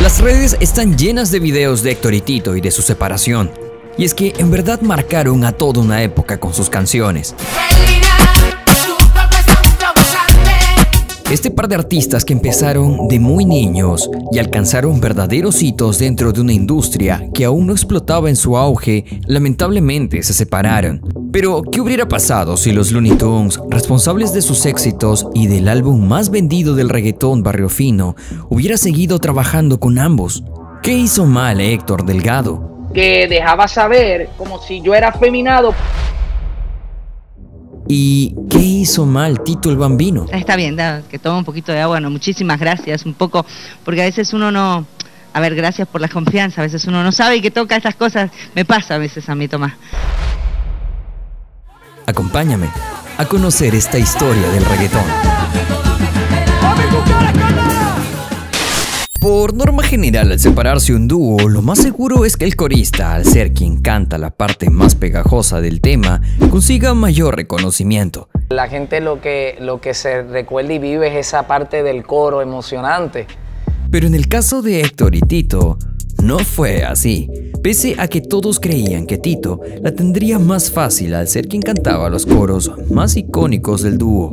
Las redes están llenas de videos de Héctor y Tito y de su separación. Y es que en verdad marcaron a toda una época con sus canciones. Este par de artistas que empezaron de muy niños y alcanzaron verdaderos hitos dentro de una industria que aún no explotaba en su auge, lamentablemente se separaron. Pero, ¿qué hubiera pasado si los Looney Tunes, responsables de sus éxitos y del álbum más vendido del reggaetón Barrio Fino, hubiera seguido trabajando con ambos? ¿Qué hizo mal Héctor Delgado? Que dejaba saber como si yo era afeminado. ¿Y qué hizo mal Tito el Bambino? Está bien, que tome un poquito de agua. Bueno, muchísimas gracias, un poco, porque a veces uno no... A ver, gracias por la confianza, a veces uno no sabe y que toca estas cosas. Me pasa a veces a mí, Tomás. Acompáñame a conocer esta historia del reggaetón. Por norma general, al separarse un dúo, lo más seguro es que el corista, al ser quien canta la parte más pegajosa del tema, consiga mayor reconocimiento. La gente lo que se recuerda y vive es esa parte del coro emocionante. Pero en el caso de Héctor y Tito, no fue así. Pese a que todos creían que Tito la tendría más fácil al ser quien cantaba los coros más icónicos del dúo.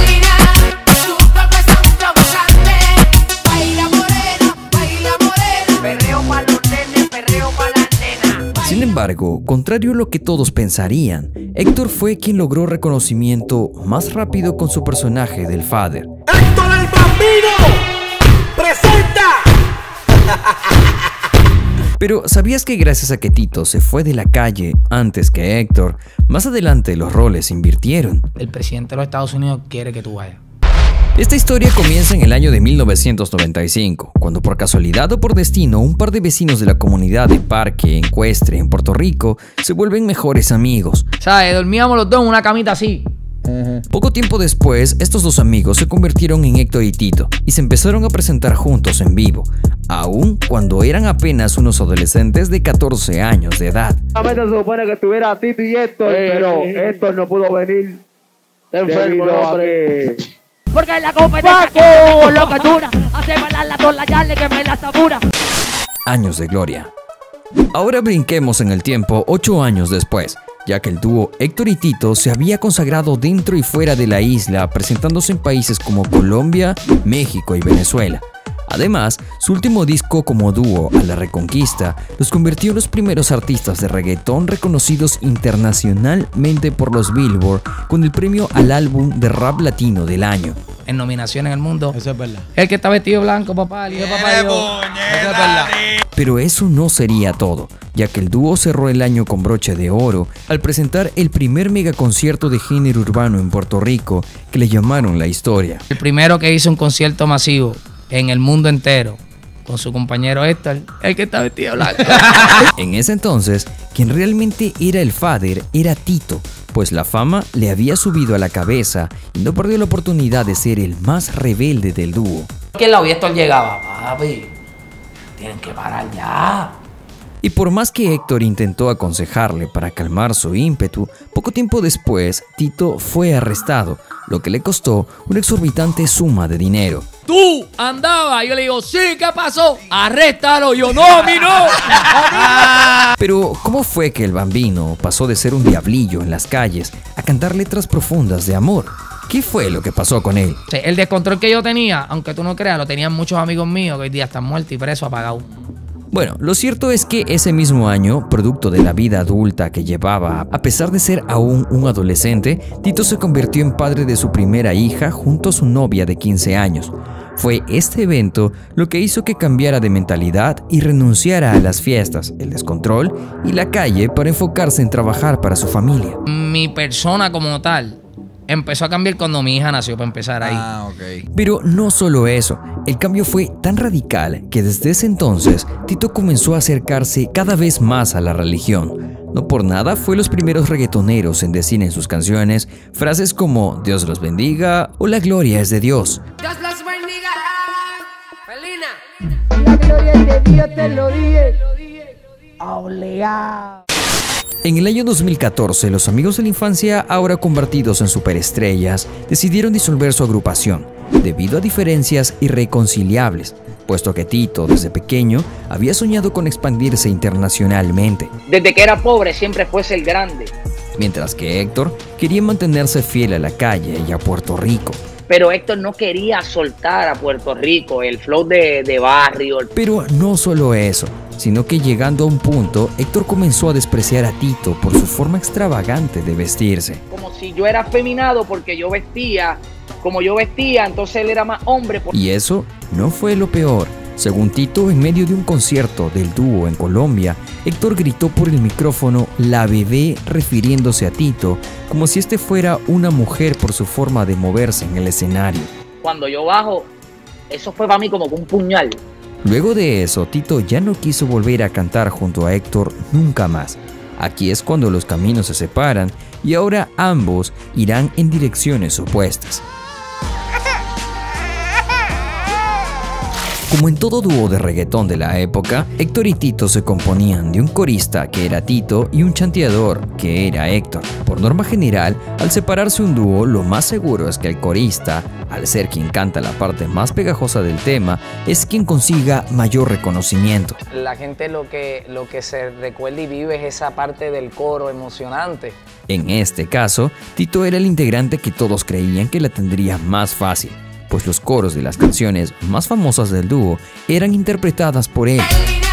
Sin embargo, contrario a lo que todos pensarían, Héctor fue quien logró reconocimiento más rápido con su personaje del Father. ¡Héctor el Bambino! ¡Presenta! Pero ¿sabías que gracias a que Tito se fue de la calle antes que Héctor, más adelante los roles se invirtieron? El presidente de los Estados Unidos quiere que tú vayas. Esta historia comienza en el año de 1995, cuando por casualidad o por destino un par de vecinos de la comunidad de Parque Ecuestre en Puerto Rico se vuelven mejores amigos. ¿Sabes? Dormíamos los dos en una camita así. Poco tiempo después, estos dos amigos se convirtieron en Héctor y Tito y se empezaron a presentar juntos en vivo, aun cuando eran apenas unos adolescentes de 14 años de edad. Se supone que estuviera Tito y Héctor, pero Héctor no pudo venir. Enfermo, hombre. Porque la competencia con lo que dura, hace bailar la tola, ya le que me la sabura. Años de gloria. Ahora brinquemos en el tiempo 8 años después, ya que el dúo Héctor y Tito se había consagrado dentro y fuera de la isla, presentándose en países como Colombia, México y Venezuela. Además, su último disco como dúo, A la Reconquista, los convirtió en los primeros artistas de reggaetón reconocidos internacionalmente por los Billboard con el premio al álbum de rap latino del año. En nominación en el mundo. Eso es verdad. El que está vestido blanco, papá. El hijo de papá Dios. Eso es verdad. Pero eso no sería todo, ya que el dúo cerró el año con broche de oro al presentar el primer megaconcierto de género urbano en Puerto Rico que le llamaron La Historia. El primero que hizo un concierto masivo en el mundo entero con su compañero Héctor, el que está vestido blanco. En ese entonces, quien realmente era el Father era Tito, pues la fama le había subido a la cabeza y no perdió la oportunidad de ser el más rebelde del dúo. ¿Quién la Héctor llegaba? Papi, tienen que parar ya. Y por más que Héctor intentó aconsejarle para calmar su ímpetu, poco tiempo después Tito fue arrestado, lo que le costó una exorbitante suma de dinero. Tú andabas, yo le digo, sí, ¿qué pasó? Arréstalo, yo no, a mí no. Pero, ¿cómo fue que el Bambino pasó de ser un diablillo en las calles a cantar letras profundas de amor? ¿Qué fue lo que pasó con él? El descontrol que yo tenía, aunque tú no creas, lo tenían muchos amigos míos que hoy día están muertos y presos, apagados. Bueno, lo cierto es que ese mismo año, producto de la vida adulta que llevaba, a pesar de ser aún un adolescente, Tito se convirtió en padre de su primera hija junto a su novia de 15 años. Fue este evento lo que hizo que cambiara de mentalidad y renunciara a las fiestas, el descontrol y la calle para enfocarse en trabajar para su familia. Mi persona como tal empezó a cambiar cuando mi hija nació, para empezar ahí. Ok. Pero no solo eso, el cambio fue tan radical que desde ese entonces Tito comenzó a acercarse cada vez más a la religión. No por nada fue los primeros reggaetoneros en decir en sus canciones frases como Dios los bendiga o la gloria es de Dios. Dios los bendiga. Felina. La gloria es de Dios, te lo dije. Obligado. En el año 2014, los amigos de la infancia, ahora convertidos en superestrellas, decidieron disolver su agrupación. debido a diferencias irreconciliables, puesto que Tito desde pequeño había soñado con expandirse internacionalmente, Desde que era pobre siempre fuese el grande. mientras que Héctor quería mantenerse fiel a la calle y a Puerto Rico. Pero Héctor no quería soltar a Puerto Rico, el flow de barrio. Pero no solo eso, sino que llegando a un punto, Héctor comenzó a despreciar a Tito por su forma extravagante de vestirse. Como si yo era afeminado porque yo vestía como yo vestía, entonces él era más hombre. Y eso no fue lo peor. Según Tito, en medio de un concierto del dúo en Colombia, Héctor gritó por el micrófono "la bebé", refiriéndose a Tito como si este fuera una mujer por su forma de moverse en el escenario. Cuando yo bajo, eso fue para mí como un puñal. Luego de eso, Tito ya no quiso volver a cantar junto a Héctor nunca más. Aquí es cuando los caminos se separan y ahora ambos irán en direcciones opuestas. Como en todo dúo de reggaetón de la época, Héctor y Tito se componían de un corista, que era Tito, y un chanteador, que era Héctor. Por norma general, al separarse un dúo, lo más seguro es que el corista, al ser quien canta la parte más pegajosa del tema, es quien consiga mayor reconocimiento. La gente lo que se recuerda y vive es esa parte del coro emocionante. En este caso, Tito era el integrante que todos creían que la tendría más fácil, pues los coros de las canciones más famosas del dúo eran interpretadas por él.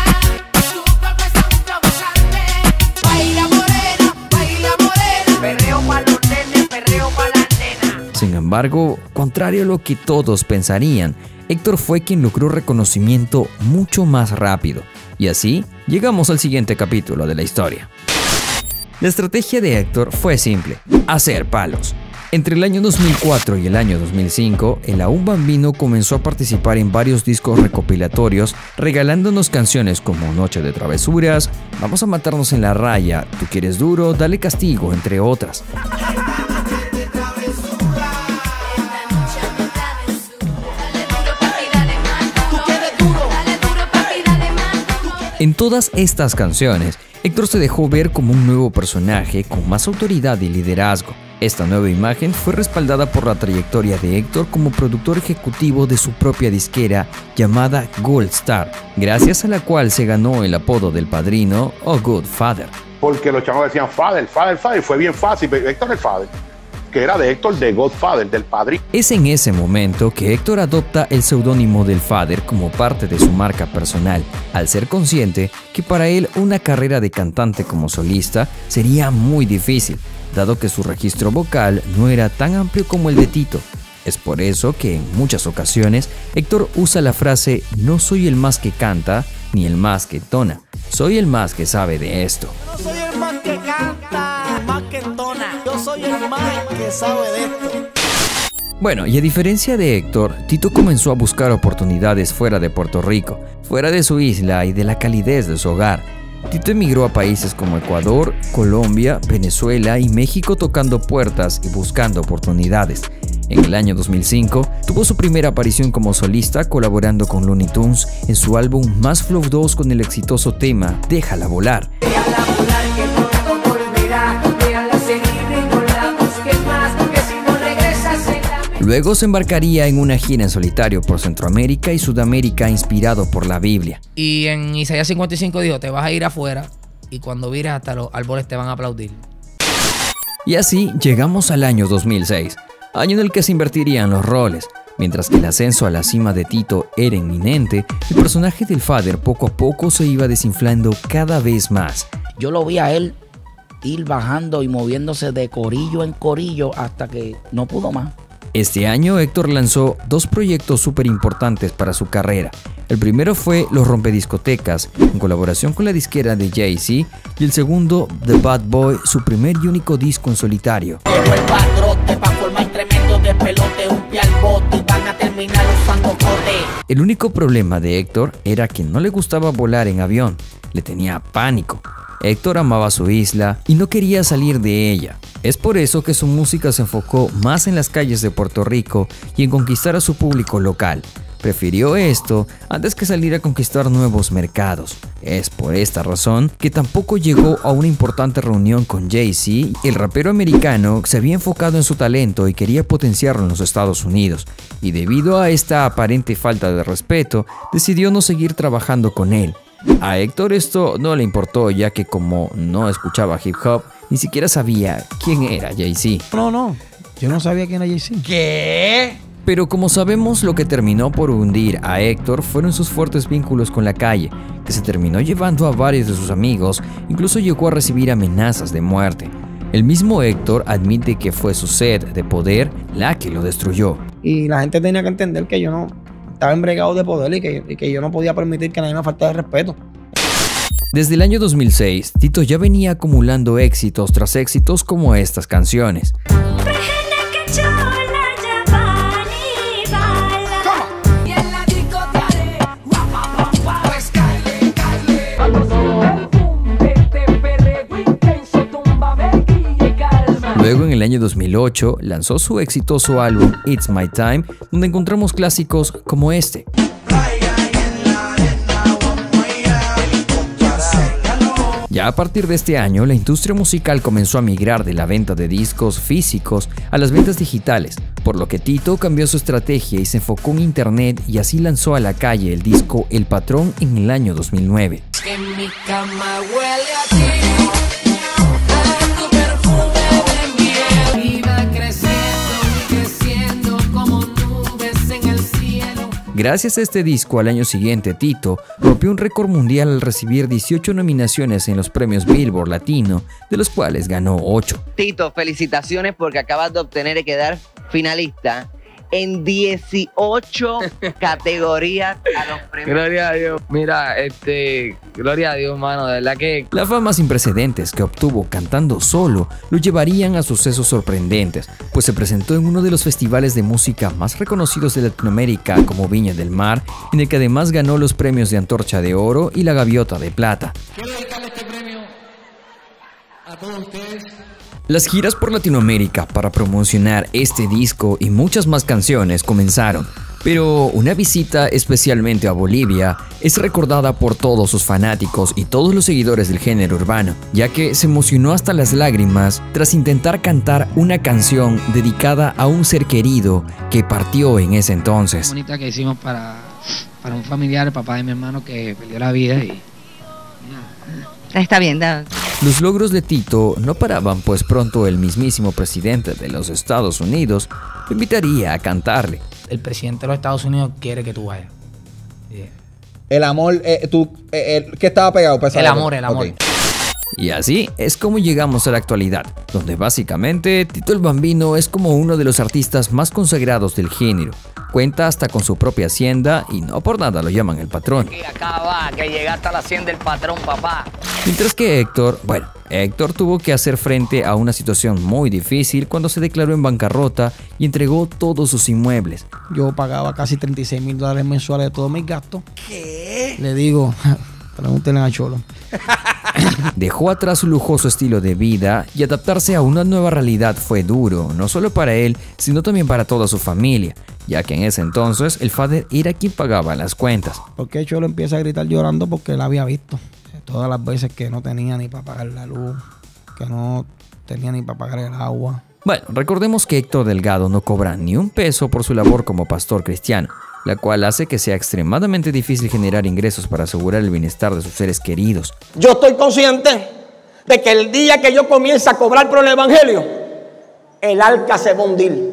Sin embargo, contrario a lo que todos pensarían, Héctor fue quien logró reconocimiento mucho más rápido. Y así, llegamos al siguiente capítulo de la historia. La estrategia de Héctor fue simple: hacer palos. Entre el año 2004 y el año 2005, el Aún Bambino comenzó a participar en varios discos recopilatorios, regalándonos canciones como Noche de Travesuras, Vamos a matarnos en la raya, Tú quieres duro, Dale castigo, entre otras. En todas estas canciones, Héctor se dejó ver como un nuevo personaje con más autoridad y liderazgo. Esta nueva imagen fue respaldada por la trayectoria de Héctor como productor ejecutivo de su propia disquera llamada Gold Star, gracias a la cual se ganó el apodo del padrino o Godfather. Porque los chavos decían Father, fue bien fácil, pero Héctor el Father, que era de Héctor de Godfather, del padrino. Es en ese momento que Héctor adopta el seudónimo del Father como parte de su marca personal, al ser consciente que para él una carrera de cantante como solista sería muy difícil, dado que su registro vocal no era tan amplio como el de Tito. Es por eso que en muchas ocasiones Héctor usa la frase "no soy el más que canta ni el más que entona, soy el más que sabe de esto". No soy el más que canta, el más que entona. Yo soy el más que sabe de esto. Bueno, y a diferencia de Héctor, Tito comenzó a buscar oportunidades fuera de Puerto Rico, fuera de su isla y de la calidez de su hogar. Tito emigró a países como Ecuador, Colombia, Venezuela y México, tocando puertas y buscando oportunidades. En el año 2005, tuvo su primera aparición como solista colaborando con Looney Tunes en su álbum Más Flow 2 con el exitoso tema Déjala volar. Luego se embarcaría en una gira en solitario por Centroamérica y Sudamérica inspirado por la Biblia. Y en Isaías 55 dijo: te vas a ir afuera y cuando vires hasta los árboles te van a aplaudir. Y así llegamos al año 2006, año en el que se invertirían los roles. Mientras que el ascenso a la cima de Tito era inminente, el personaje del Father poco a poco se iba desinflando cada vez más. Yo lo vi a él ir bajando y moviéndose de corillo en corillo hasta que no pudo más. Este año Héctor lanzó dos proyectos súper importantes para su carrera. El primero fue Los Rompediscotecas, en colaboración con la disquera de Jay-Z, y el segundo, The Bad Boy, su primer y único disco en solitario. El único problema de Héctor era que no le gustaba volar en avión, le tenía pánico. Héctor amaba su isla y no quería salir de ella. Es por eso que su música se enfocó más en las calles de Puerto Rico y en conquistar a su público local. prefirió esto antes que salir a conquistar nuevos mercados. Es por esta razón que tampoco llegó a una importante reunión con Jay-Z. El rapero americano se había enfocado en su talento y quería potenciarlo en los Estados Unidos, y debido a esta aparente falta de respeto, decidió no seguir trabajando con él. A Héctor esto no le importó, ya que como no escuchaba hip hop, ni siquiera sabía quién era Jay-Z. No, yo no sabía quién era Jay-Z. ¿Qué? Pero como sabemos, lo que terminó por hundir a Héctor fueron sus fuertes vínculos con la calle, que se terminó llevando a varios de sus amigos, incluso llegó a recibir amenazas de muerte. El mismo Héctor admite que fue su sed de poder la que lo destruyó. Y la gente tenía que entender que yo no estaba embregado de poder y que yo no podía permitir que nadie me faltara de respeto. Desde el año 2006, Tito ya venía acumulando éxitos tras éxitos como estas canciones. Luego, en el año 2008, lanzó su exitoso álbum It's My Time, donde encontramos clásicos como este. Ya a partir de este año, la industria musical comenzó a migrar de la venta de discos físicos a las ventas digitales, por lo que Tito cambió su estrategia y se enfocó en internet, y así lanzó a la calle el disco El Patrón en el año 2009. En mi cama huele a ti. Gracias a este disco, al año siguiente, Tito rompió un récord mundial al recibir 18 nominaciones en los premios Billboard Latino, de los cuales ganó 8. Tito, felicitaciones porque acabas de obtener y quedar finalista en 18 categorías a los premios. Gloria a Dios. Mira, gloria a Dios, mano, de verdad que... La fama sin precedentes que obtuvo cantando solo lo llevarían a sucesos sorprendentes, pues se presentó en uno de los festivales de música más reconocidos de Latinoamérica, como Viña del Mar, en el que además ganó los premios de Antorcha de Oro y la Gaviota de Plata. Quiero dedicarle este premio a todos ustedes. Las giras por Latinoamérica para promocionar este disco y muchas más canciones comenzaron, pero una visita especialmente a Bolivia es recordada por todos sus fanáticos y todos los seguidores del género urbano, ya que se emocionó hasta las lágrimas tras intentar cantar una canción dedicada a un ser querido que partió en ese entonces. Bonita que hicimos para un familiar, el papá de mi hermano, que perdió la vida y... Está bien, da. Los logros de Tito no paraban, pues pronto el mismísimo presidente de los Estados Unidos lo invitaría a cantarle. El presidente de los Estados Unidos quiere que tú vayas. Yeah. El amor, ¿qué estaba pegado? El amor. Okay. Y así es como llegamos a la actualidad, donde básicamente Tito el Bambino es como uno de los artistas más consagrados del género. Cuenta hasta con su propia hacienda y no por nada lo llaman el patrón. Y acá va, que llegaste a la hacienda del patrón, papá. Mientras que Héctor tuvo que hacer frente a una situación muy difícil cuando se declaró en bancarrota y entregó todos sus inmuebles. Yo pagaba casi $36,000 mensuales de todos mis gastos. ¿Qué? Le digo, pregúntenle a Cholo. Dejó atrás su lujoso estilo de vida y adaptarse a una nueva realidad fue duro, no solo para él, sino también para toda su familia, ya que en ese entonces el father era quien pagaba las cuentas. Porque Cholo empieza a gritar llorando porque él había visto todas las veces que no tenía ni para pagar la luz, que no tenía ni para pagar el agua. Bueno, recordemos que Héctor Delgado no cobra ni un peso por su labor como pastor cristiano, la cual hace que sea extremadamente difícil generar ingresos para asegurar el bienestar de sus seres queridos. Yo estoy consciente de que el día que yo comience a cobrar por el evangelio, el arca se va a hundir.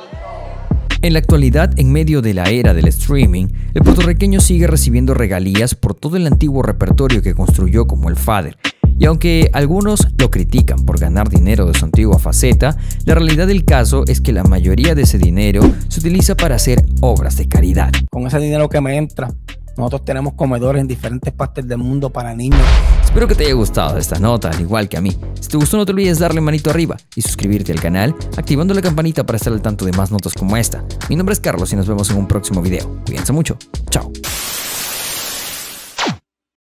En la actualidad, en medio de la era del streaming, el puertorriqueño sigue recibiendo regalías por todo el antiguo repertorio que construyó como el Father. Y aunque algunos lo critican por ganar dinero de su antigua faceta, la realidad del caso es que la mayoría de ese dinero se utiliza para hacer obras de caridad. Con ese dinero que me entra, nosotros tenemos comedores en diferentes partes del mundo para niños. Espero que te haya gustado esta nota, al igual que a mí. Si te gustó, no te olvides darle manito arriba y suscribirte al canal, activando la campanita para estar al tanto de más notas como esta. Mi nombre es Carlos y nos vemos en un próximo video. Cuídense mucho. Chao.